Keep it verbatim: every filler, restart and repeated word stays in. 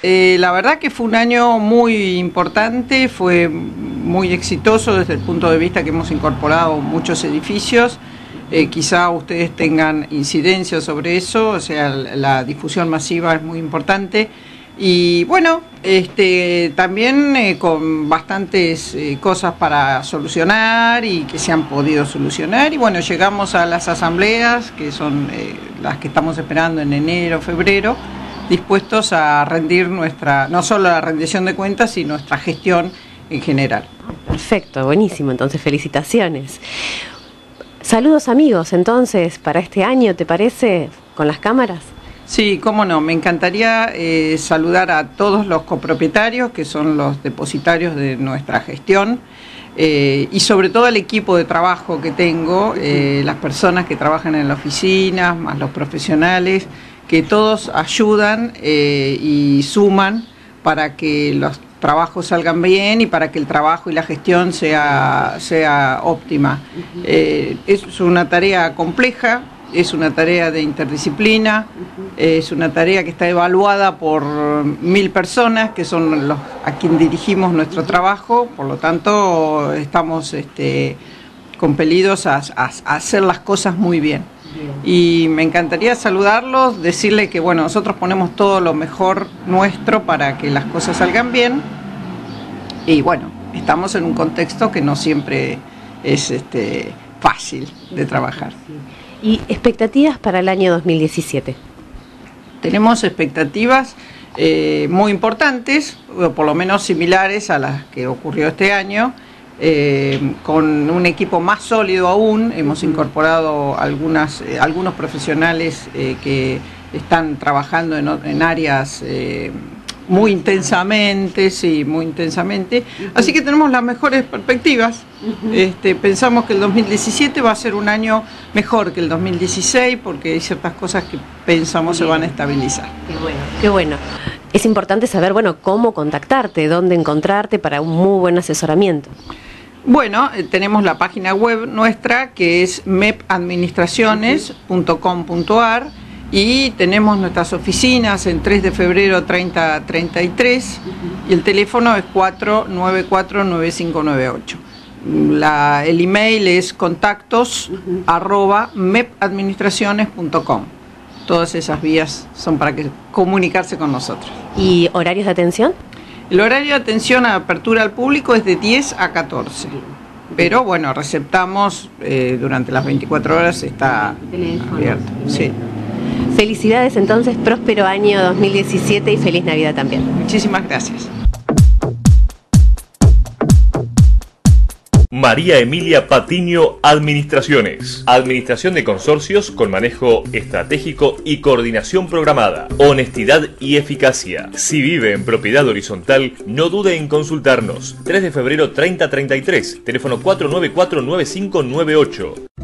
Eh, la verdad que fue un año muy importante, fue muy exitoso desde el punto de vista que hemos incorporado muchos edificios. Eh, quizá ustedes tengan incidencia sobre eso, o sea, la difusión masiva es muy importante. Y bueno, este, también eh, con bastantes eh, cosas para solucionar y que se han podido solucionar. Y bueno, llegamos a las asambleas, que son eh, las que estamos esperando en enero, febrero, dispuestos a rendir nuestra, no solo la rendición de cuentas, sino nuestra gestión en general. Perfecto, buenísimo, entonces felicitaciones. Saludos amigos, entonces, para este año, ¿te parece? ¿Con las cámaras? Sí, cómo no, me encantaría eh, saludar a todos los copropietarios, que son los depositarios de nuestra gestión, eh, y sobre todo al equipo de trabajo que tengo, eh, las personas que trabajan en la oficina, más los profesionales, que todos ayudan eh, y suman para que los trabajos salgan bien y para que el trabajo y la gestión sea, sea óptima. Eh, es una tarea compleja, es una tarea de interdisciplina, es una tarea que está evaluada por mil personas que son los a quien dirigimos nuestro trabajo, por lo tanto estamos este, compelidos a, a, a hacer las cosas muy bien. Y me encantaría saludarlos, decirles que bueno, nosotros ponemos todo lo mejor nuestro para que las cosas salgan bien. Y bueno, estamos en un contexto que no siempre es este, fácil de trabajar. ¿Y expectativas para el año dos mil diecisiete? Tenemos expectativas eh, muy importantes, o por lo menos similares a las que ocurrió este año. Eh, con un equipo más sólido aún, hemos incorporado algunas, eh, algunos profesionales eh, que están trabajando en, en áreas eh, muy intensamente, sí, muy intensamente, así que tenemos las mejores perspectivas. Este, pensamos que el dos mil diecisiete va a ser un año mejor que el dos mil dieciséis porque hay ciertas cosas que pensamos se van a estabilizar. Qué bueno, qué bueno. Es importante saber, bueno, cómo contactarte, dónde encontrarte para un muy buen asesoramiento. Bueno, eh, tenemos la página web nuestra que es mep administraciones punto com punto ar y tenemos nuestras oficinas en tres de febrero treinta treinta y tres y el teléfono es cuatro nueve cuatro nueve cinco nueve ocho. La, el email es contactos arroba mep administraciones punto com. Todas esas vías son para que comunicarse con nosotros. ¿Y horarios de atención? El horario de atención a apertura al público es de diez a catorce, pero bueno, receptamos eh, durante las veinticuatro horas, está abierto. Sí. Felicidades entonces, próspero año dos mil diecisiete y feliz Navidad también. Muchísimas gracias. María Emilia Patiño Administraciones. Administración de consorcios con manejo estratégico y coordinación programada. Honestidad y eficacia. Si vive en propiedad horizontal, no dude en consultarnos. tres de febrero treinta treinta y tres. Teléfono cuatro nueve cuatro nueve cinco nueve ocho.